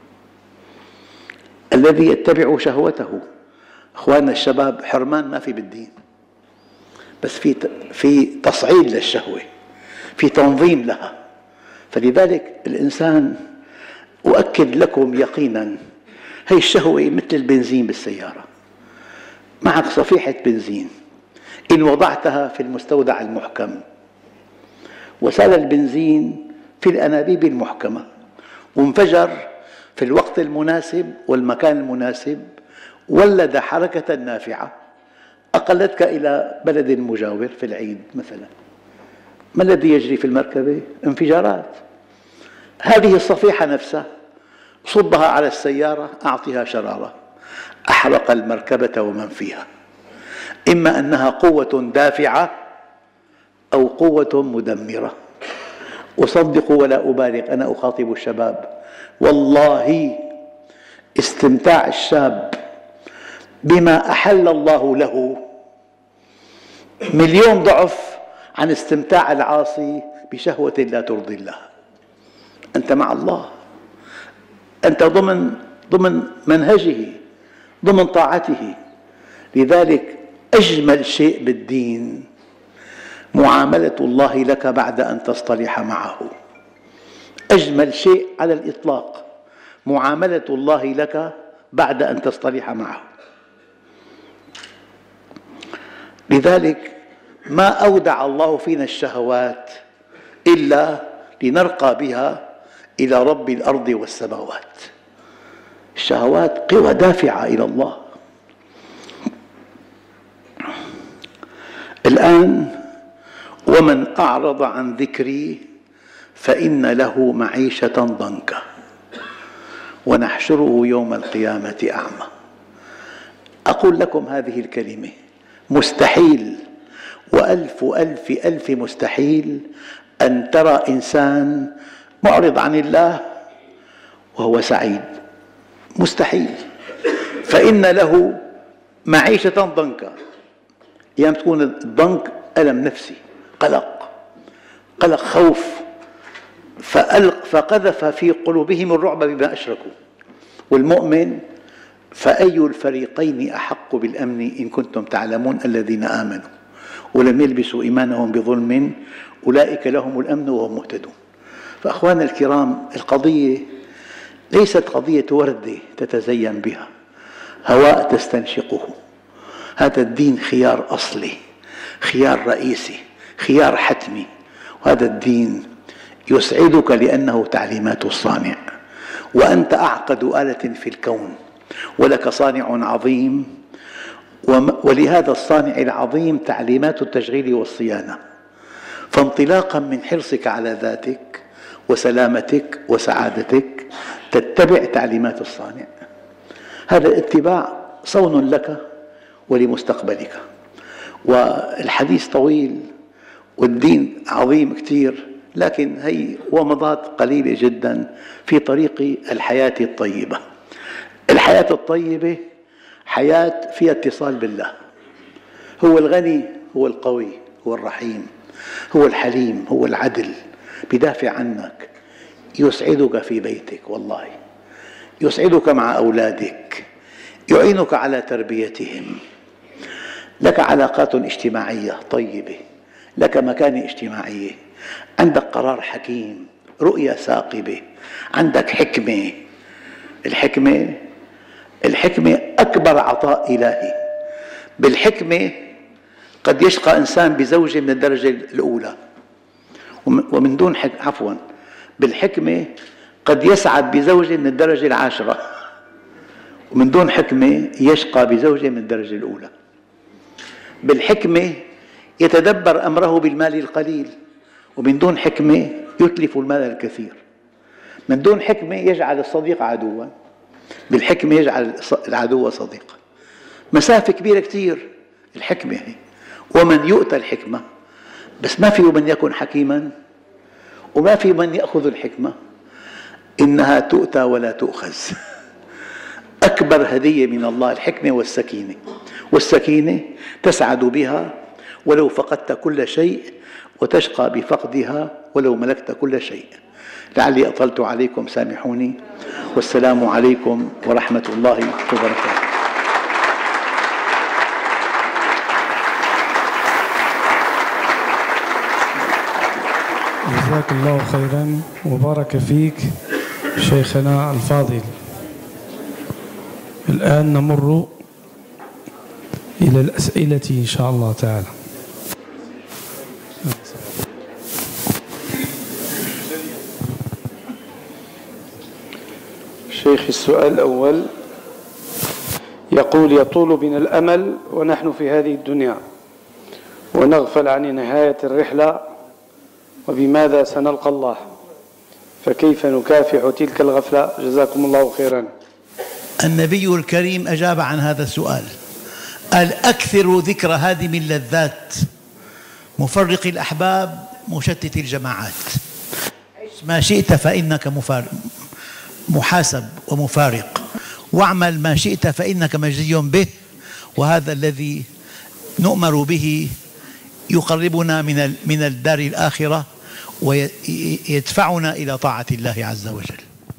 الذي يتبع شهوته، أخواننا الشباب، حرمان ما في بالدين، بس في تصعيد للشهوة، في تنظيم لها. فلذلك الإنسان، أؤكد لكم يقينا، هي الشهوة مثل البنزين بالسيارة. معك صفيحة بنزين، إن وضعتها في المستودع المحكم وسال البنزين في الأنابيب المحكمة وانفجر في الوقت المناسب والمكان المناسب، ولد حركة نافعة أقلتك إلى بلد مجاور في العيد مثلا، ما الذي يجري في المركبة؟ انفجارات. هذه الصفيحة نفسها صبها على السيارة، أعطها شرارة، أحرق المركبة ومن فيها. إما أنها قوة دافعة أو قوة مدمرة. وصدقوا ولا أبالغ، أنا أخاطب الشباب، والله استمتاع الشاب بما أحل الله له 1,000,000 ضعف عن استمتاع العاصي بشهوة لا ترضي الله. أنت مع الله، أنت ضمن منهجه، ضمن طاعته. لذلك أجمل شيء بالدين معاملة الله لك بعد أن تصطلح معه. أجمل شيء على الإطلاق معاملة الله لك بعد أن تصطلح معه. لذلك ما أودع الله فينا الشهوات إلا لنرقى بها إلى رب الأرض والسماوات. الشهوات قوى دافعة إلى الله. الآن: ومن أعرض عن ذكري فإن له معيشة ضنكا ونحشره يوم القيامة أعمى. أقول لكم هذه الكلمة: مستحيل وألف ألف ألف مستحيل أن ترى إنسان معرض عن الله وهو سعيد، مستحيل. فإن له معيشة ضنكا. أيام تكون الضنك ألم نفسي، قلق، خوف، فقذف في قلوبهم الرعب بما أشركوا. والمؤمن: فأي الفريقين أحق بالأمن إن كنتم تعلمون الذين آمنوا ولم يلبسوا إيمانهم بظلم أولئك لهم الأمن وهم مهتدون. فأخواننا الكرام، القضية ليست قضية وردة تتزين بها، هواء تستنشقه، هذا الدين خيار أصلي، خيار رئيسي، خيار حتمي. وهذا الدين يسعدك لأنه تعليمات الصانع، وأنت أعقد آلة في الكون، ولك صانع عظيم، ولهذا الصانع العظيم تعليمات التشغيل والصيانة. فانطلاقا من حرصك على ذاتك وسلامتك وسعادتك تتبع تعليمات الصانع. هذا الاتباع صون لك ولمستقبلك. والحديث طويل والدين عظيم كثير، لكن هي ومضات قليلة جدا في طريق الحياة الطيبة. الحياة الطيبة حياة فيها اتصال بالله. هو الغني، هو القوي، هو الرحيم، هو الحليم، هو العدل، بدافع عنك، يسعدك في بيتك، والله يسعدك مع أولادك، يعينك على تربيتهم، لك علاقات اجتماعية طيبة، لك مكانة اجتماعية، عندك قرار حكيم، رؤية ثاقبة، عندك حكمة. الحكمة أكبر عطاء إلهي. بالحكمة قد يشقى إنسان بزوجة من الدرجة الأولى، ومن دون بالحكمة قد يسعد بزوجة من الدرجة 10، ومن دون حكمة يشقى بزوجة من الدرجة الأولى. بالحكمة يتدبر أمره بالمال القليل، ومن دون حكمة يتلف المال الكثير. من دون حكمة يجعل الصديق عدوا، بالحكمة يجعل العدو صديقا. مسافة كبيرة كثير الحكمة هي. ومن يؤتى الحكمة، بس ما في من يكن حكيما، وما في من يأخذ الحكمة، إنها تؤتى ولا تؤخذ. أكبر هدية من الله الحكمة والسكينة. والسكينة تسعد بها ولو فقدت كل شيء، وتشقى بفقدها ولو ملكت كل شيء. لعلي أطلت عليكم، سامحوني، والسلام عليكم ورحمة الله وبركاته. جزاك الله خيرا وبارك فيك شيخنا الفاضل. الآن نمر إلى الأسئلة إن شاء الله تعالى. شيخ، السؤال الأول يقول: يطول بنا الأمل ونحن في هذه الدنيا ونغفل عن نهاية الرحلة، وبماذا سنلقى الله؟ فكيف نكافح تلك الغفلة؟ جزاكم الله خيرا. النبي الكريم أجاب عن هذا السؤال، قال: أكثر ذكر هادم اللذات، مفرق الأحباب، مشتت الجماعات. ما شئت فإنك محاسب ومفارق، واعمل ما شئت فإنك مجزي به. وهذا الذي نؤمر به يقربنا من الدار الآخرة ويدفعنا إلى طاعة الله عز وجل.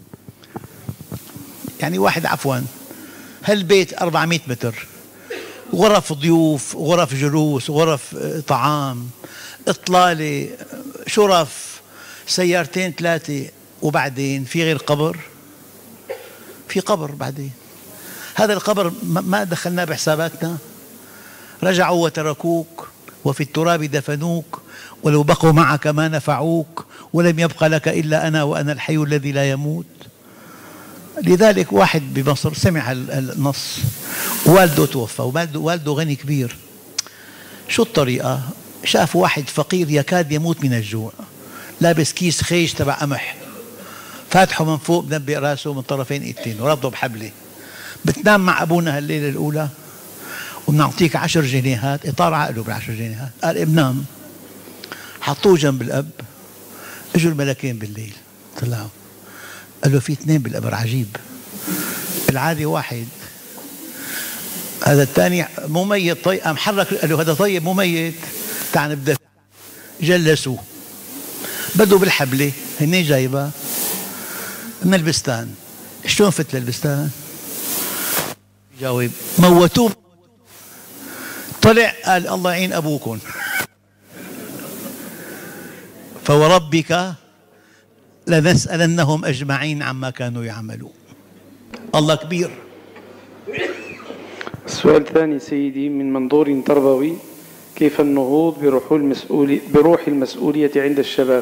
يعني واحد هالبيت 400 متر، غرف ضيوف، غرف جلوس، غرف طعام، إطلالة، شرف، سيارتين 3، وبعدين في غير قبر، في قبر بعدين. هذا القبر ما دخلناه بحساباتنا. رجعوا وتركوك، وفي التراب دفنوك، ولو بقوا معك ما نفعوك، ولم يبق لك إلا أنا وأنا الحي الذي لا يموت. لذلك واحد بمصر سمع النص، والده توفى، والده غني كبير. شو الطريقة؟ شاف واحد فقير يكاد يموت من الجوع، لابس كيس خيش تبع قمح، فاتحه من فوق، منبئ راسه من طرفين ايدتين وربطه بحبلة. بتنام مع أبونا هالليلة الأولى وبنعطيك 10 جنيهات. إطار عقله ب10 جنيهات. قال: ابنام. حطوه جنب الأب. اجوا الملكين بالليل، طلعوا، قال له: في 2 بالقبر. عجيب، العادي واحد، هذا الثاني مو ميت. طيب، قام حرك، قال له: هذا طيب مو ميت، تعال نبدأ. جلسوه، بدوا بالحبلة، هني جايبه من البستان. شلون فت للبستان؟ جاوب: موتوه. طلع قال: الله يعين أبوكم. فوربك لنسألنهم أجمعين عما كانوا يعملون. الله كبير. السؤال الثاني سيدي من منظور تربوي: كيف النهوض بروح المسؤولية عند الشباب؟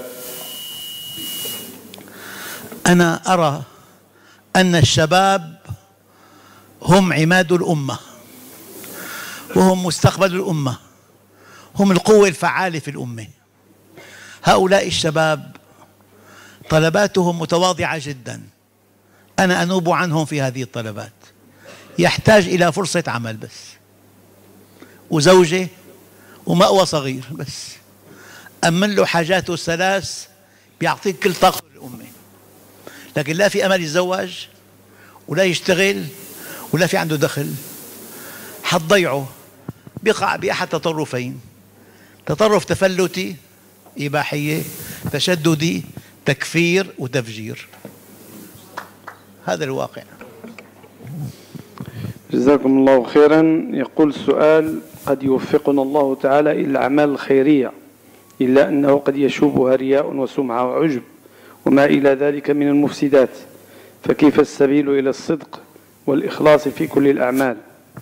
أنا أرى أن الشباب هم عماد الأمة، وهم مستقبل الأمة، هم القوة الفعالة في الأمة. هؤلاء الشباب طلباتهم متواضعة جدا، أنا أنوب عنهم في هذه الطلبات. يحتاج إلى فرصة عمل بس، وزوجة، ومأوى صغير بس، أمن له حاجاته الثلاث بيعطيك كل طاقة الأمة. لكن لا في أمل يتزوج، ولا يشتغل، ولا في عنده دخل، حتضيعه. بيقع بأحد تطرفين: تطرف تفلتي إباحية، تشددي، تكفير وتفجير. هذا الواقع. جزاكم الله خيرا. يقول السؤال: قد يوفقنا الله تعالى إلى الأعمال الخيرية، إلا أنه قد يشوبها رياء وسمعة وعجب وما إلى ذلك من المفسدات، فكيف السبيل إلى الصدق والإخلاص في كل الأعمال؟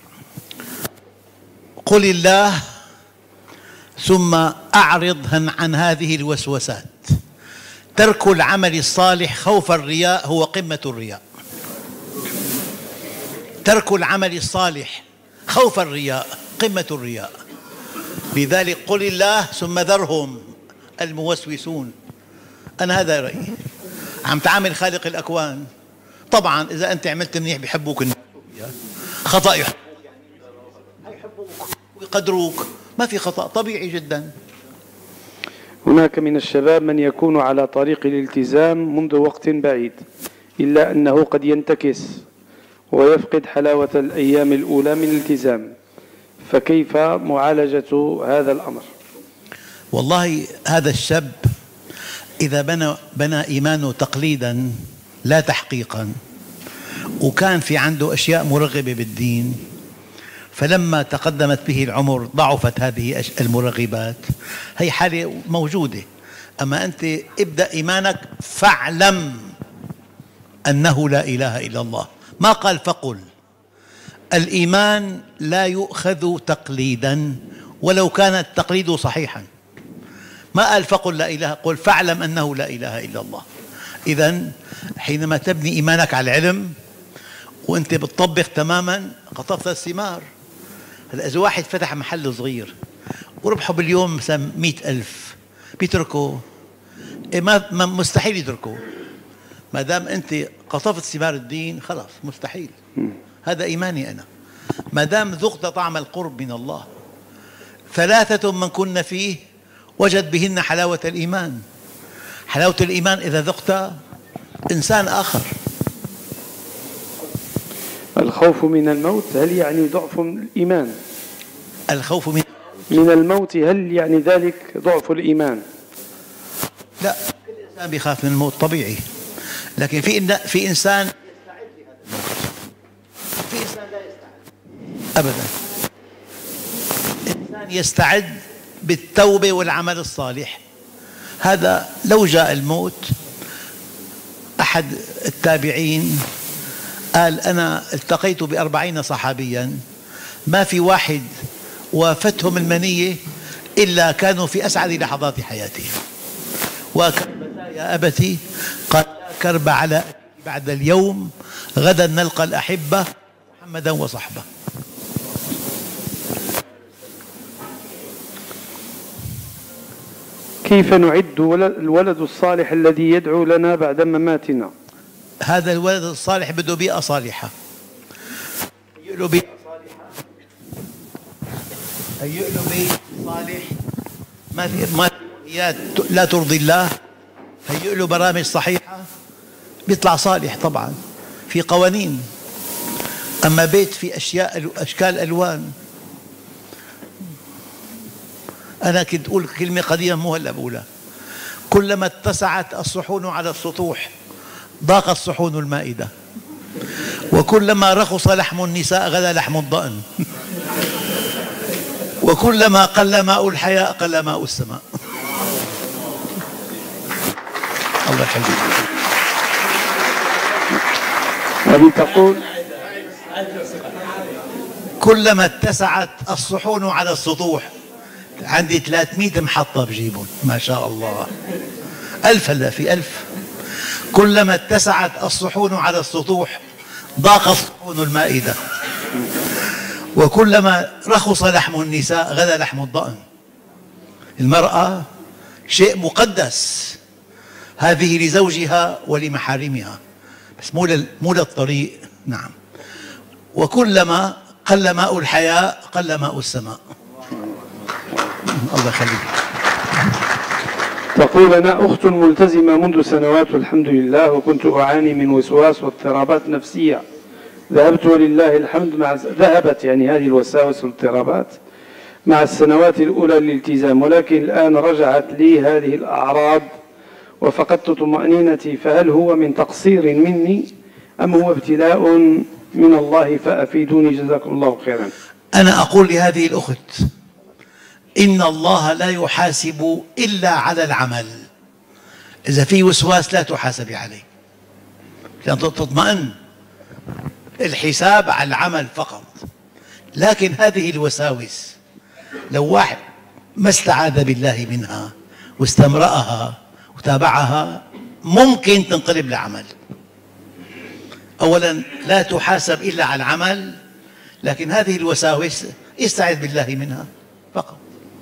قل الله ثم أعرض عن هذه الوسوسات. ترك العمل الصالح خوف الرياء هو قمة الرياء. ترك العمل الصالح خوف الرياء قمة الرياء. لذلك قل الله ثم ذرهم الموسوسون. أنا هذا رأيي. عم تعامل خالق الأكوان، طبعا إذا أنت عملت منيح بيحبوك الناس، خطأ يحبوك ويقدروك، ما في خطأ، طبيعي جدا. هناك من الشباب من يكون على طريق الالتزام منذ وقت بعيد، إلا أنه قد ينتكس ويفقد حلاوة الأيام الأولى من الالتزام، فكيف معالجة هذا الأمر؟ والله هذا الشاب إذا بنى إيمانه تقليدا لا تحقيقا، وكان في عنده أشياء مرغبة بالدين، فلما تقدمت به العمر ضعفت هذه المرغبات. هي حالة موجودة. أما أنت ابدأ إيمانك فاعلم أنه لا إله إلا الله، ما قال فقل. الإيمان لا يؤخذ تقليدا ولو كان التقليد صحيحا. ما قال فقل لا إله، قل فاعلم أنه لا إله إلا الله. إذن حينما تبني إيمانك على العلم وأنت بتطبق تماما قطفت الثمار. هلا إذا واحد فتح محل صغير وربحه باليوم مثلا 100,000 بيتركه؟ ما مستحيل يتركه. ما دام أنت قطفت ثمار الدين خلاص مستحيل. هذا إيماني أنا. ما دام ذقت طعم القرب من الله. 3 من كن فيه وجد بهن حلاوة الإيمان. حلاوة الإيمان إذا ذقت إنسان آخر. الخوف من الموت هل يعني ضعف الإيمان؟ الخوف من الموت هل يعني ذلك ضعف الإيمان؟ لا، كل إنسان بيخاف من الموت طبيعي، لكن في إنسان يستعد لهذا الموت، في إنسان لا يستعد أبدا. إنسان يستعد بالتوبة والعمل الصالح. هذا لو جاء الموت، أحد التابعين قال: أنا التقيت ب40 صحابيا ما في واحد وافتهم المنية إلا كانوا في أسعد لحظات حياتهم. وكربتا يا أبتي؟ قال: لا كرب على بعد اليوم، غدا نلقى الأحبة محمدا وصحبه. كيف نعد الولد الصالح الذي يدعو لنا بعد مماتنا؟ هذا الولد الصالح بده بيئة صالحة. هيئ له بيئة صالحة، هيئ له بيت صالح، ما في لا ترضي الله. هيئ له برامج صحيحة بيطلع صالح. طبعا في قوانين. أما بيت في أشكال ألوان. أنا كنت أقول كلمة قديمة مو هلا بقولها: كلما اتسعت الصحون على السطوح ضاقت صحون المائدة، وكلما رخص لحم النساء غدا لحم الضأن، وكلما قل ماء الحياء قل ماء السماء. الله يخليك. هذه تقول كلما اتسعت الصحون على السطوح. عندي 300 محطة بجيبهم ما شاء الله، 1000 هلا في 1000. كلما اتسعت الصحون على السطوح ضاقت صحون المائدة، وكلما رخص لحم النساء غلا لحم الضأن. المرأة شيء مقدس، هذه لزوجها ولمحارمها، بس مو للطريق. نعم. وكلما قل ماء الحياة قل ماء السماء. الله يخليك. تقول: أنا أخت ملتزمة منذ سنوات والحمد لله، وكنت أعاني من وسواس واضطرابات نفسية. ذهبت ولله الحمد ذهبت يعني هذه الوساوس والاضطرابات مع السنوات الأولى للالتزام، ولكن الآن رجعت لي هذه الأعراض وفقدت طمأنينتي، فهل هو من تقصير مني أم هو ابتلاء من الله؟ فأفيدوني جزاكم الله خيرا. أنا أقول لهذه الأخت: إن الله لا يحاسب إلا على العمل. إذا في وسواس لا تحاسبي عليه، لأن تطمئن. الحساب على العمل فقط. لكن هذه الوساوس لو واحد ما استعاذ بالله منها واستمرأها وتابعها ممكن تنقلب لعمل. أولا لا تحاسب إلا على العمل، لكن هذه الوساوس استعذ بالله منها فقط.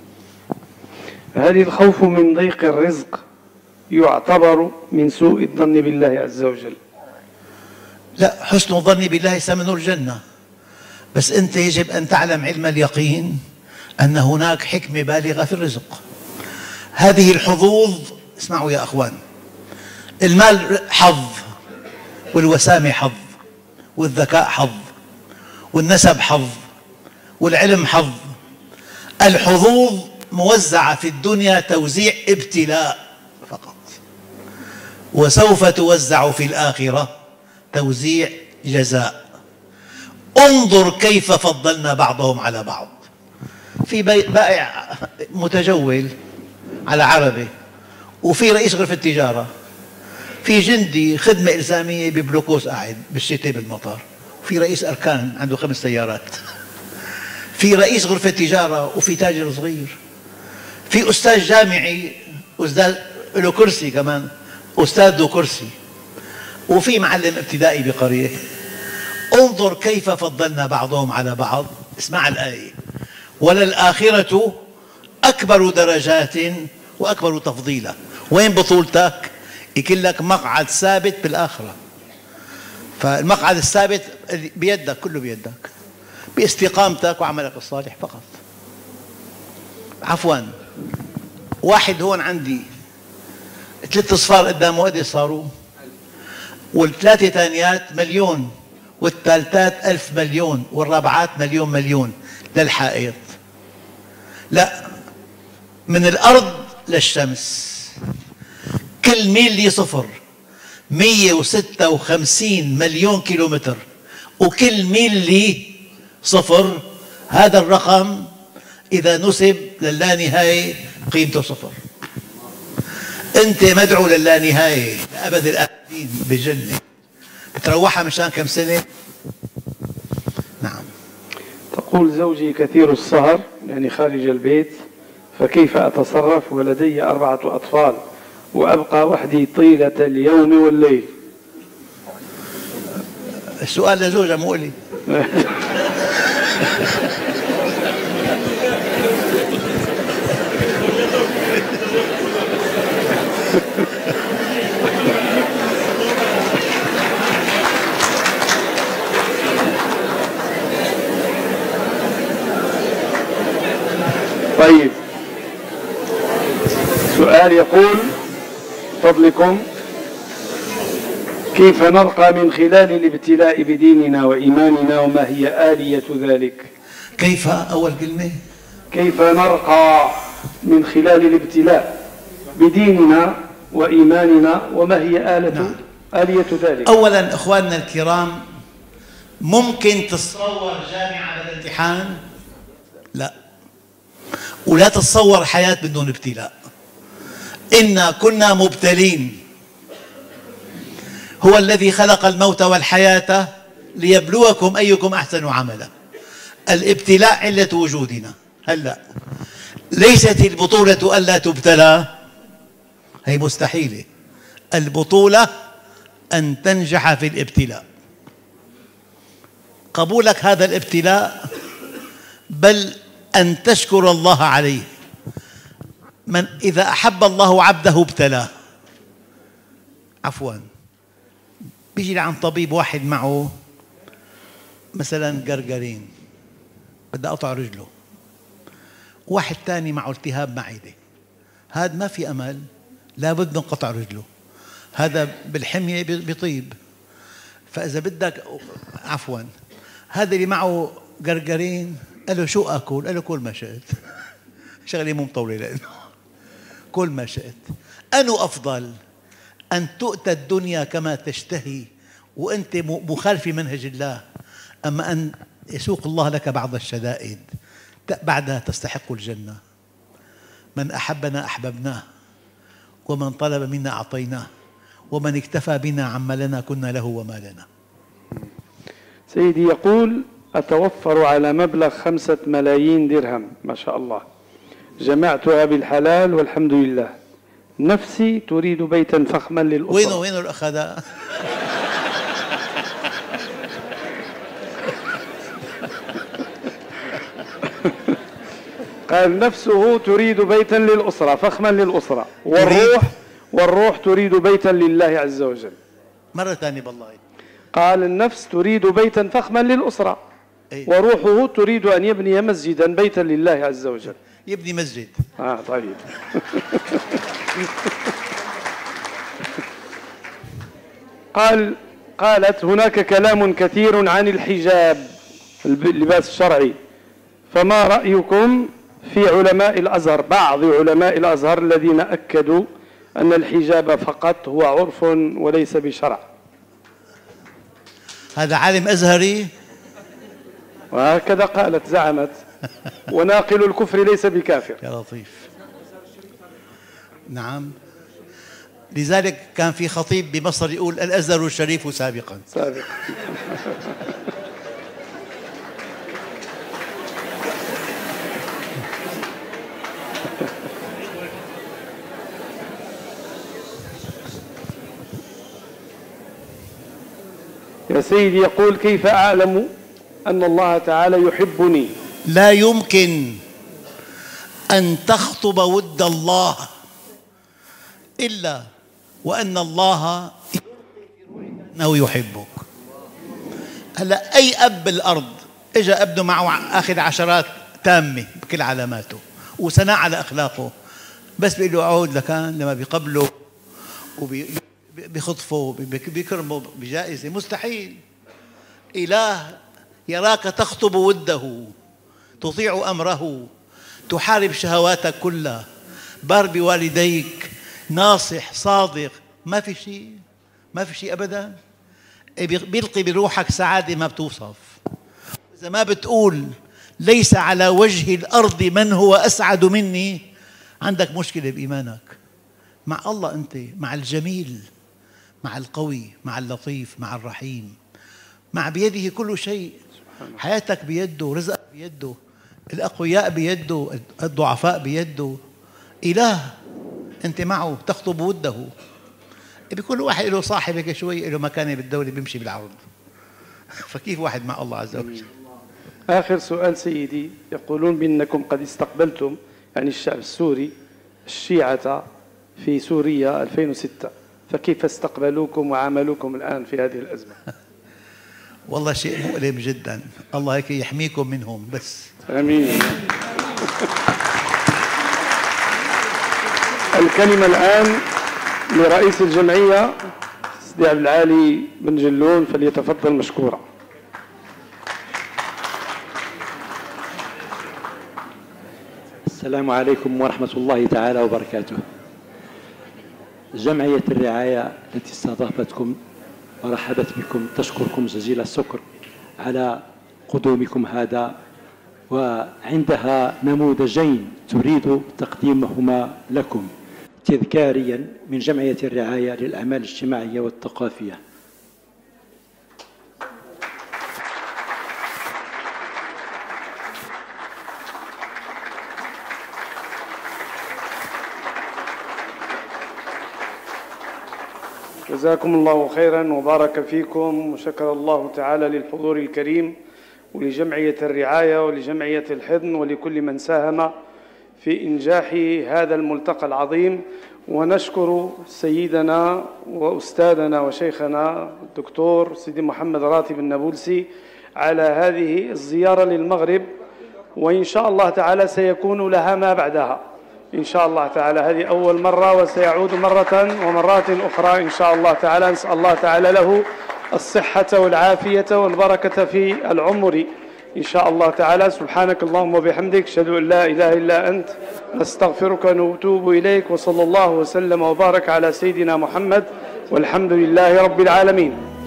هل الخوف من ضيق الرزق يعتبر من سوء الظن بالله عز وجل؟ لا، حسن الظن بالله ثمن الجنة، بس أنت يجب أن تعلم علم اليقين أن هناك حكمة بالغة في الرزق. هذه الحظوظ، اسمعوا يا أخوان، المال حظ، والوسامة حظ، والذكاء حظ، والنسب حظ، والعلم حظ. الحظوظ موزعة في الدنيا توزيع ابتلاء فقط، وسوف توزع في الآخرة توزيع جزاء. انظر كيف فضلنا بعضهم على بعض. في بائع متجول على عربة، وفي رئيس غرفة التجارة، في جندي خدمة إلزامية ببلوكوس قاعد بالشتاء بالمطار، وفي رئيس أركان عنده 5 سيارات، في رئيس غرفة تجارة، وفي تاجر صغير، في أستاذ جامعي، أستاذ له كرسي كمان، أستاذ له كرسي، وفي معلم ابتدائي بقرية. انظر كيف فضلنا بعضهم على بعض. اسمع الآية: وللآخرة أكبر درجات وأكبر تفضيلا. وين بطولتك؟ يكون لك مقعد ثابت بالآخرة. فالمقعد الثابت بيدك، كله بيدك، باستقامتك وعملك الصالح فقط. عفوا، واحد هون عندي 3 أصفار قدامه قد صاروا؟ والثلاثة ثانيات مليون، والثالثات 1000 مليون، والرابعات مليون مليون للحائط. لا، من الأرض للشمس كل ميل صفر، 156 مليون كيلومتر، وكل ميل صفر. هذا الرقم إذا نسب للانهاية قيمته صفر. أنت مدعو للانهاية لأبد الآبدين بالجنة، بتروحها مشان كم سنة؟ نعم. تقول: زوجي كثير السهر يعني خارج البيت، فكيف أتصرف ولدي 4 أطفال وأبقى وحدي طيلة اليوم والليل؟ السؤال لزوجة مو لي. طيب، سؤال يقول: فضلكم كيف نرقى من خلال الابتلاء بديننا وإيماننا، وما هي آلية ذلك؟ كيف؟ أول كلمة، كيف نرقى من خلال الابتلاء بديننا وإيماننا، وما هي آلية ذلك؟ أولا إخواننا الكرام، ممكن تتصور جامعة بالامتحان؟ لا، ولا تتصور حياة بدون ابتلاء. إنا كنا مبتلين. هو الذي خلق الموت والحياة ليبلوكم أيكم أحسن عملا. الابتلاء علة وجودنا. هلأ ليست البطولة ألا تبتلى، هي مستحيلة. البطولة أن تنجح في الابتلاء، قبولك هذا الابتلاء، بل أن تشكر الله عليه. من إذا أحب الله عبده ابتلاه. عفواً، بيجي لعند طبيب واحد معه مثلاً قرقرين، بدي أقطع رجله، واحد ثاني معه التهاب معدة، هذا ما في أمل، لا بد نقطع رجله، هذا بالحمية بيطيب. فإذا بدك، عفواً، هذا اللي معه قرقرين قال له شو أكل؟ قال له كل ما شئت. شغلة مو مطولة لأنه كل ما شئت. أنو أفضل أن تؤتى الدنيا كما تشتهي وأنت مخالف منهج الله، أما أن يسوق الله لك بعض الشدائد بعدها تستحق الجنة. من أحبنا أحببناه، ومن طلب منا أعطيناه، ومن اكتفى بنا عما لنا كنا له وما لنا. سيدي يقول: أتوفر على مبلغ 5 ملايين درهم، ما شاء الله، جمعتها بالحلال والحمد لله. نفسي تريد بيتا فخما للأسرة. وينه الأخ هذا؟ قال نفسه تريد بيتا للأسرة فخما للأسرة، والروح تريد بيتا لله عز وجل. مرة ثانية بالله. قال النفس تريد بيتا فخما للأسرة، وروحه تريد أن يبني مسجدا بيتا لله عز وجل. يبني مسجد. طيب. قالت: هناك كلام كثير عن الحجاب، اللباس الشرعي، فما رأيكم في علماء الأزهر، بعض علماء الأزهر الذين أكدوا أن الحجاب فقط هو عرف وليس بشرع؟ هذا عالم أزهري؟ وهكذا قالت، زعمت. وناقل الكفر ليس بكافر. يا لطيف. نعم، لذلك كان في خطيب بمصر يقول: الأزهر الشريف سابقا. يا سيدي يقول: كيف أعلم أن الله تعالى يحبني؟ لا يمكن أن تخطب ود الله إلا وأن الله أنه يحبك. هلا أي أب بالأرض إجا ابنه معه أخذ عشرات تامة بكل علاماته وثناء على أخلاقه، بس بيقول له عود لكان لما بيقبله وبيخطفه بيكرمه بجائزة، مستحيل. إله يراك تخطب وده، تطيع أمره، تحارب شهواتك كلها، بار بوالديك، ناصح صادق، ما في شيء أبدا. بيلقي بروحك سعادة ما بتوصف. إذا ما بتقول ليس على وجه الأرض من هو أسعد مني، عندك مشكلة بإيمانك مع الله. أنت مع الجميل، مع القوي، مع اللطيف، مع الرحيم، مع بيده كل شيء. حياتك بيده، رزقك بيده، الأقوياء بيده، الضعفاء بيده. إله أنت معه تخطب وده. بكل واحد له صاحب هيك شوي له مكانة بالدولة بيمشي بالعرض. فكيف واحد مع الله عز وجل؟ آخر سؤال سيدي، يقولون بأنكم قد استقبلتم، يعني الشعب السوري، الشيعة في سوريا 2006، فكيف استقبلوكم وعاملوكم الآن في هذه الأزمة؟ والله شيء مؤلم جدا، الله هيك يحميكم منهم بس. آمين. الكلمة الآن لرئيس الجمعية سيدي عبد العالي بن جلون، فليتفضل مشكورا. السلام عليكم ورحمة الله تعالى وبركاته. جمعية الرعاية التي استضافتكم ورحبت بكم تشكركم جزيل الشكر على قدومكم هذا، وعندها نموذجين تريد تقديمهما لكم تذكاريا من جمعية الرعاية للأعمال الاجتماعية والثقافية. جزاكم الله خيرا وبارك فيكم، وشكر الله تعالى للحضور الكريم ولجمعية الرعاية ولجمعية الحضن ولكل من ساهم في إنجاح هذا الملتقى العظيم. ونشكر سيدنا وأستاذنا وشيخنا الدكتور سيدي محمد راتب النابلسي على هذه الزيارة للمغرب، وإن شاء الله تعالى سيكون لها ما بعدها إن شاء الله تعالى. هذه أول مرة وسيعود مرة ومرات أخرى إن شاء الله تعالى. نسأل الله تعالى له الصحة والعافية والبركة في العمر إن شاء الله تعالى. سبحانك اللهم وبحمدك، أشهد أن لا إله إلا أنت، نستغفرك ونتوب إليك، وصلى الله وسلم وبارك على سيدنا محمد، والحمد لله رب العالمين.